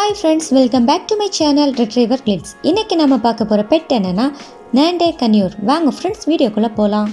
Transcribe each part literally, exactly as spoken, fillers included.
Hi friends, welcome back to my channel Retriever Clips. இன்னைக்கு நாம பார்க்க போற பெட் என்னன்னா Nanday Conure. வாங்க friends வீடியோக்குள்ள போலாம்.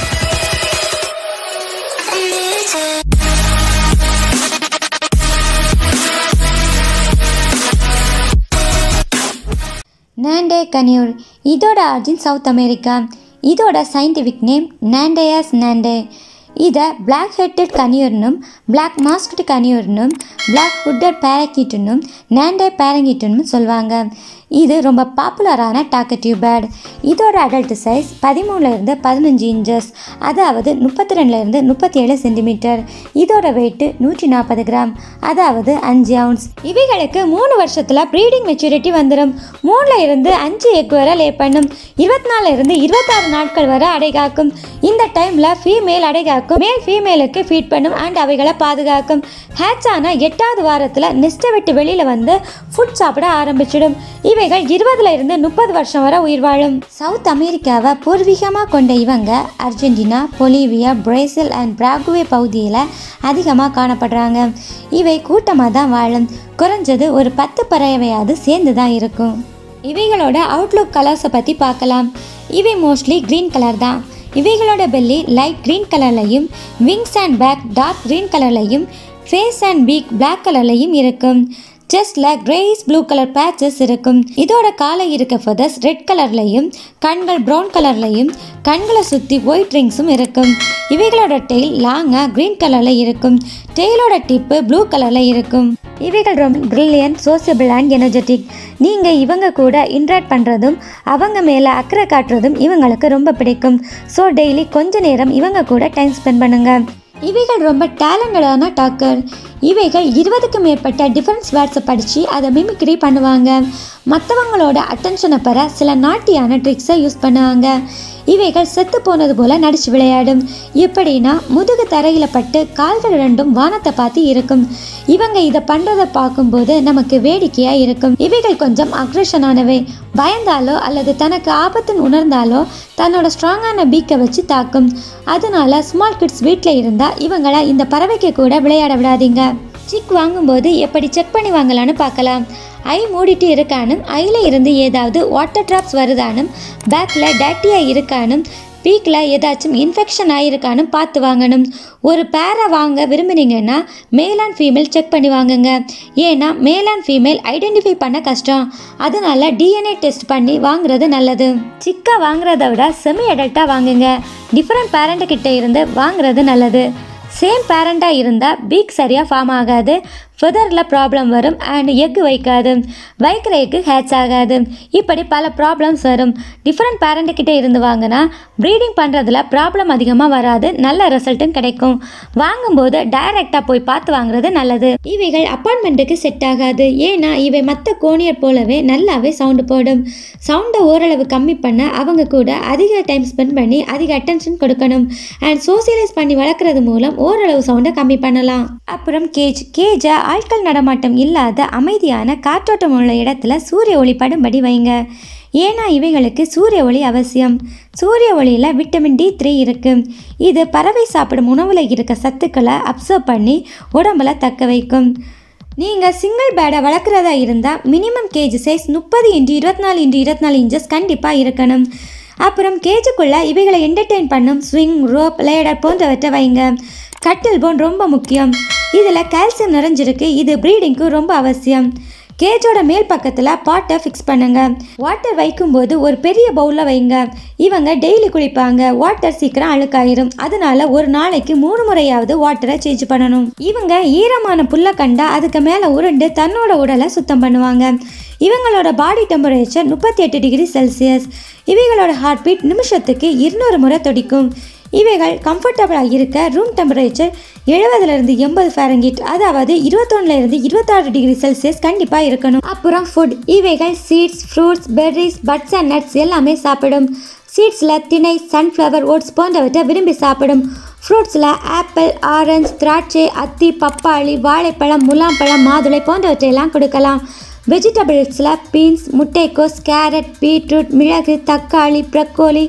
Nanday Conure இதோட ஆரிஜின் சவுத் அமெரிக்கா. இதோட சயின்டிஃபிக் நேம் Nandays nanday. இதை பிளாக் ஹெட்டட் கனியூர்னும் பிளாக் மாஸ்க்டு கனியூர்னும் பிளாக் ஹுட்டட் பேரக்கீட்டுன்னும் நாண்டே பேரங்கீட்டுன்னு சொல்லுவாங்க. இது ரொம்ப பாப்புலரான டாக்கட்டிவ் பேர்ட். இதோட அடல்ட் சைஸ் பதிமூணுலேருந்து பதினஞ்சு இன்ச்சஸ், அதாவது முப்பத்தி ரெண்டுலேருந்து முப்பத்தி ஏழு சென்டிமீட்டர். இதோட வெயிட்டு நூற்றி நாற்பது கிராம், அதாவது அஞ்சு அவுன்ஸ். இவைகளுக்கு மூணு வருஷத்தில் ப்ரீடிங் மெச்சூரிட்டி வந்துடும். மூணில் இருந்து அஞ்சு எக் வரை லே பண்ணும். இருபத்தி நாலுல இருந்து இருபத்தாறு நாட்கள் வரை அடை காக்கும். இந்த டைமில் ஃபீமேல் அடை காக்கும், மேல் ஃபீமேலுக்கு ஃபீட் பண்ணும் அண்ட் அவைகளை பாதுகாக்கும். ஹேட்ச் ஆனால் எட்டாவது வாரத்தில் நெஸ்ட்டை விட்டு வெளியில் வந்து ஃபுட் சாப்பிட ஆரம்பிச்சிடும். இவைகள் இருபதுல இருந்து முப்பது வருஷம் வரை உயிர் வாழும். சவுத் அமெரிக்காவை பூர்வீகமாக கொண்ட இவங்க Argentina, Bolivia, Brazil and Paraguay பகுதியில் அதிகமாக காணப்படுறாங்க. இவை கூட்டமாக தான் வாழும். குறைஞ்சது ஒரு பத்து பறவையாவது சேர்ந்து தான் இருக்கும். இவைகளோட அவுட்லுக் கலர்ஸை பற்றி பார்க்கலாம். இவை மோஸ்ட்லி க்ரீன் கலர் தான். இவைகளோட பெல்லி லைட் க்ரீன் கலர்லையும், wings and back dark green கலர்லையும், ஃபேஸ் அண்ட் பீக் பிளாக் கலர்லையும் இருக்கும். செஸ்ட்ல கிரேஸ் ப்ளூ கலர் பேச்சஸ் இருக்கும். இதோட காலை இருக்க ஃபெதர்ஸ் ரெட் கலர்லையும், கண்கள் ப்ரௌன் கலர்லையும், கண்களை சுற்றி ஒயிட் ரிங்ஸும் இருக்கும். இவைகளோட டெயில் லாங்காக க்ரீன் கலரில் இருக்கும். டெயிலோட டிப்பு ப்ளூ கலரில் இருக்கும். இவைகள் ரொம்ப பிரில்லியன்ட், சோசியபிள் அண்ட் எனர்ஜெட்டிக். நீங்கள் இவங்க கூட இன்ட்ராக்ட் பண்ணுறதும் அவங்க மேலே அக்கறை காட்டுறதும் இவங்களுக்கு ரொம்ப பிடிக்கும். ஸோ டெய்லி கொஞ்ச நேரம் இவங்க கூட டைம் ஸ்பெண்ட் பண்ணுங்கள். இவைகள் ரொம்ப டேலண்டடான டாக்கர். இவைகள் இருபதுக்கும் மேற்பட்ட டிஃபரன்ஸ் வேர்ட்ஸை படித்து அதை மிமிக்ரி பண்ணுவாங்க. மற்றவங்களோட அட்டென்ஷனை பெற சில நாட்டியான ட்ரிக்ஸை யூஸ் பண்ணுவாங்க. இவைகள் செத்து போனது போல் நடிச்சு விளையாடும். எப்படின்னா முதுகு தரையில் பட்டு கால்கள் ரெண்டும் வானத்தை பார்த்து இருக்கும். இவங்க இதை பண்ணுறதை பார்க்கும்போது நமக்கு வேடிக்கையாக இருக்கும். இவைகள் கொஞ்சம் அக்ரெஷனானவை. பயந்தாலோ அல்லது தனக்கு ஆபத்துன்னு உணர்ந்தாலோ தன்னோட ஸ்ட்ராங்கான பீக்கை வச்சு தாக்கும். அதனால ஸ்மால் கிட்ஸ் வீட்டில் இருந்தால் இவங்களை இந்த பறவைக்கு கூட விளையாட விடாதீங்க. சிக் வாங்கும்போது எப்படி செக் பண்ணி வாங்கலான்னு பார்க்கலாம். ஐ மூடிட்டு இருக்கானும், ஐயில் இருந்து ஏதாவது வாட்டர் ட்ராப்ஸ் வருதானும், பேக்கில் டேட்டியாக இருக்கானும், பீக்கில் ஏதாச்சும் இன்ஃபெக்ஷன் ஆகிருக்கானும் பார்த்து வாங்கணும். ஒரு பேரை வாங்க விரும்புனீங்கன்னா மேல் அண்ட் ஃபீமேல் செக் பண்ணி வாங்குங்க. ஏன்னா மேல் அண்ட் ஃபீமேல் ஐடென்டிஃபை பண்ண கஷ்டம். அதனால டிஎன்ஏ டெஸ்ட் பண்ணி வாங்குறது நல்லது. சிக்கா வாங்குறத விட செமி அடல்ட்டாக வாங்குங்க. டிஃப்ரெண்ட் பேரண்ட்டுக்கிட்ட இருந்து வாங்குறது நல்லது. சேம் பேரண்டாக இருந்தால் பீக் சரியாக ஃபார்ம் ஆகாது, ஃபெதரில் ப்ராப்ளம் வரும் அண்ட் எக்கு வைக்காது, வைக்கிற எக்கு ஹேட்ச் ஆகாது. இப்படி பல ப்ராப்ளம்ஸ் வரும். டிஃப்ரெண்ட் பேரண்ட்டுக்கிட்ட இருந்து வாங்கினா ப்ரீடிங் பண்ணுறதுல ப்ராப்ளம் அதிகமாக வராது, நல்ல ரிசல்ட்டும் கிடைக்கும். வாங்கும்போது டைரெக்டாக போய் பார்த்து வாங்குறது நல்லது. இவைகள் அப்பார்ட்மெண்ட்டுக்கு செட் ஆகாது. ஏன்னா இவை மற்ற கோனியர் போலவே நல்லாவே சவுண்டு போடும். சவுண்டை ஓரளவு கம்மி பண்ண அவங்க கூட அதிக டைம் ஸ்பெண்ட் பண்ணி அதிக அட்டென்ஷன் கொடுக்கணும். அண்ட் சோசியலைஸ் பண்ணி வளர்க்குறது மூலம் ஓரளவு சவுண்டை கம்மி பண்ணலாம். அப்புறம் கேஜ் கேஜை ஆட்கள் நடமாட்டம் இல்லாத அமைதியான காற்றோட்டம் உள்ள இடத்துல சூரிய ஒளி படும்படி வைங்க. ஏன்னா இவைகளுக்கு சூரிய ஒளி அவசியம். சூரிய ஒளியில் விட்டமின் டி த்ரீ இருக்குது. இது பறவை சாப்பிடும் உணவில் இருக்க சத்துக்களை அப்சர்வ் பண்ணி உடம்புல தக்க வைக்கும். நீங்கள் சிங்கிள் பேடை வளர்க்குறதா இருந்தால் மினிமம் கேஜ் சைஸ் முப்பது இன்ட்டு இருபத்தி நாலு இன்ட்டு இருபத்தி நாலு இன்ச்சஸ் கண்டிப்பாக இருக்கணும். அப்புறம் கேஜுக்குள்ளே இவைகளை என்டர்டெயின் பண்ணும் ஸ்விங், ரோப், லேடர் போன்றவற்றை வைங்க. கட்டில் போன் ரொம்ப முக்கியம். இதில் கால்சியம் நிறைஞ்சிருக்கு. இது ப்ரீடிங்க்கு ரொம்ப அவசியம். கேஜோட மேல் பக்கத்தில் பாட்டை ஃபிக்ஸ் பண்ணுங்க. வாட்டர் வைக்கும்போது ஒரு பெரிய பவுலில் வைங்க. இவங்க டெய்லி குளிப்பாங்க. வாட்டர் சீக்கிரம் அழுக்காயிரும். அதனால ஒரு நாளைக்கு மூணு முறையாவது வாட்டரை சேஞ்ச் பண்ணணும். இவங்க ஈரமான புல்லை கண்டா அதுக்கு மேலே உருண்டு தன்னோட உடலை சுத்தம் பண்ணுவாங்க. இவங்களோட பாடி டெம்பரேச்சர் முப்பத்தி எட்டு டிகிரி செல்சியஸ். இவைகளோட ஹார்ட் பீட் நிமிஷத்துக்கு இருநூறு முறை துடிக்கும். இவைகள் கம்ஃபர்டபுளாக இருக்க ரூம் டெம்பரேச்சர் எழுபதுலேருந்து எண்பது ஃபாரன்ஹீட், அதாவது இருபத்தொன்னுலேருந்து இருபத்தாறு டிகிரி செல்சியஸ் கண்டிப்பாக இருக்கணும். அப்புறம் ஃபுட். இவைகள் seeds, fruits, berries, buds and nuts எல்லாமே சாப்பிடும். சீட்ஸில் திணை, சன்ஃப்ளவர், ஓட்ஸ் போன்றவற்றை விரும்பி சாப்பிடும். ஃப்ரூட்ஸில் ஆப்பிள், ஆரஞ்சு, திராட்சை, அத்தி, பப்பாளி, வாழைப்பழம், முலாம்பழம், மாதுளை போன்றவற்றையெல்லாம் கொடுக்கலாம். வெஜிடபிள்ஸில் பீன்ஸ், முட்டைக்கோஸ், கேரட், பீட்ரூட், மிளகு, தக்காளி, ப்ரக்கோலி,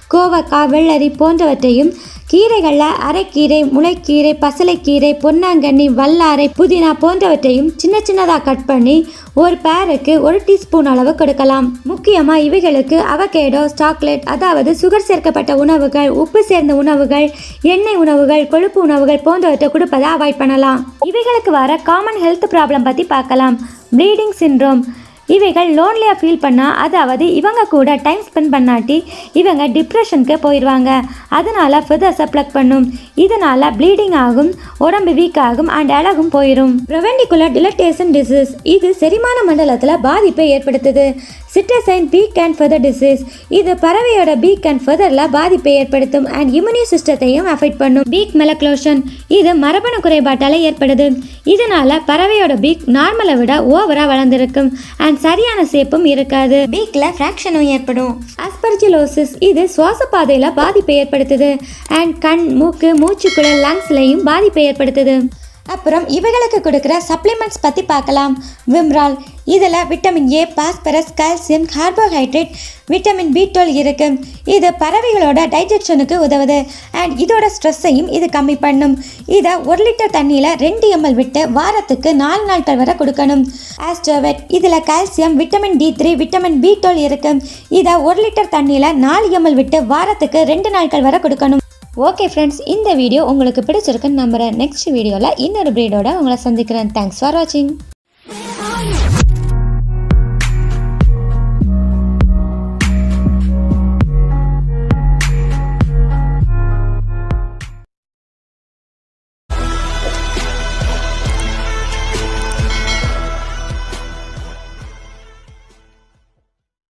கோவக்காய், வெள்ளரி போன்றவற்றையும், கீரைகளில் அரைக்கீரை, முளைக்கீரை, பசலைக்கீரை, பொன்னாங்கண்ணி, வல்லாரை, புதினா போன்றவற்றையும் சின்ன சின்னதாக கட் பண்ணி ஒரு பேருக்கு ஒரு டீஸ்பூன் அளவு கொடுக்கலாம். முக்கியமாக இவைகளுக்கு அவகேடோ, சாக்லேட் அதாவது சுகர் சேர்க்கப்பட்ட உணவுகள், உப்பு சேர்ந்த உணவுகள், எண்ணெய் உணவுகள், கொழுப்பு உணவுகள் போன்றவற்றை கொடுப்பதை அவாய்ட் பண்ணலாம். இவைகளுக்கு வர காமன் ஹெல்த் ப்ராப்ளம் பற்றி பார்க்கலாம். Bleeding syndrome. இவைகள் லோன்லியாக ஃபீல் பண்ணால், அதாவது இவங்க கூட டைம் ஸ்பெண்ட் பண்ணாட்டி இவங்க டிப்ரெஷனுக்கு போயிடுவாங்க. அதனால ஃபெதர்ஸை ப்ளக் பண்ணும். இதனால் ப்ளீடிங் ஆகும், உடம்பு வீக் ஆகும் அண்ட் அழகும் போயிடும். Proventricular dilatation disease. இது செரிமான மண்டலத்தில் பாதிப்பை ஏற்படுத்துது. Psittacine beak and feather disease. இது பறவையோட பீக் அண்ட் ஃபெதரில் பாதிப்பை ஏற்படுத்தும் அண்ட் இம்யூனி சிஸ்டத்தையும் அஃபெக்ட் பண்ணும். Beak malocclusion. இது மரபணு குறைபாட்டால் ஏற்படுது. இதனால பறவையோட பீக் நார்மலை விட ஓவரா வளர்ந்துருக்கும் அண்ட் சரியான சேப்பும் இருக்காது. பீக்ல ஃப்ராக்ஷனும் ஏற்படும். அஸ்பர்ஜிலோசிஸ். இது சுவாச பாதையில பாதிப்பை ஏற்படுத்துது அண்ட் கண், மூக்கு, மூச்சுக்குழல், லங்ஸ்லையும் பாதிப்பை ஏற்படுத்துது. அப்புறம் இவைகளுக்கு கொடுக்குற சப்ளிமெண்ட்ஸ் பற்றி பார்க்கலாம். விம்ரால். இதில் vitamin A, phosphorus, calcium, carbohydrate, vitamin B twelve இருக்கு. இது பறவைகளோட டைஜஷனுக்கு உதவுது அண்ட் இதோட ஸ்ட்ரெஸ்ஸையும் இது கம்மி பண்ணும். இதை ஒரு லிட்டர் தண்ணியில் ரெண்டு எம்எல் விட்டு வாரத்துக்கு நாலு நாட்கள் வரை கொடுக்கணும். ஆஸ்டோவேட். இதில் calcium, vitamin D three, vitamin B twelve இருக்கு. இதை ஒரு லிட்டர் தண்ணியில் நாலு எம்எல் விட்டு வாரத்துக்கு ரெண்டு நாட்கள் வரை கொடுக்கணும். ஓகே ஃப்ரெண்ட்ஸ், இந்த வீடியோ உங்களுக்கு பிடிச்சிருக்குன்னு நம்புகிறேன். நெக்ஸ்ட் வீடியோவில் இன்னொரு ப்ரீடோட உங்களை சந்திக்கிறேன். தேங்க்ஸ் ஃபார் வாட்சிங்.